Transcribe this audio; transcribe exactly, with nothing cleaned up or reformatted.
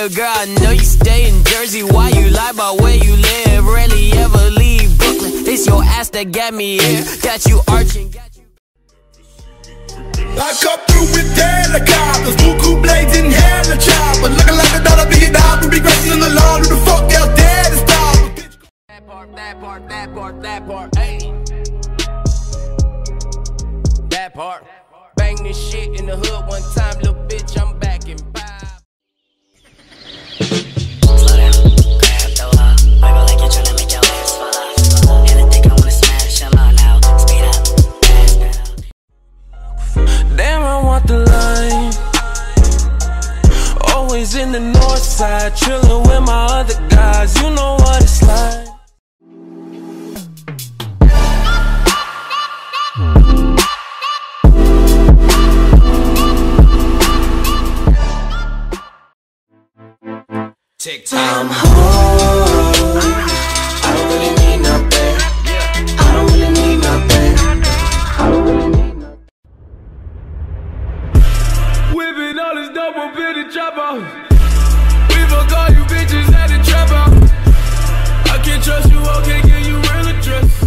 Little girl, I know you stay in Jersey. Why you lie about where you live? Rarely ever leave Brooklyn. It's your ass that got me here. Got you arching, got you. I come through with helicopters, buku blades in hella chopper. Looking like a dollar big dog, we be crazy in the lawn. Who the fuck else dead to stop? That part, that part, that part, that part, ayy. That part. Bang this shit in the hood one time, little bitch, I'm back in five. Slow down, grab the wall, wiggle like you're tryna make your ass fall off. And I think I wanna smash them all now. Speed up, fast pedal. Damn, I want the line. Always in the north side, chillin' with my other guys. You know what it's like. I'm home. I don't really need nothing. I don't really need nothing. I don't really need nothing. Whipping all this dope up in the chopper. We fuck all you bitches at the trap house. I can't trust you, I can't give you real address.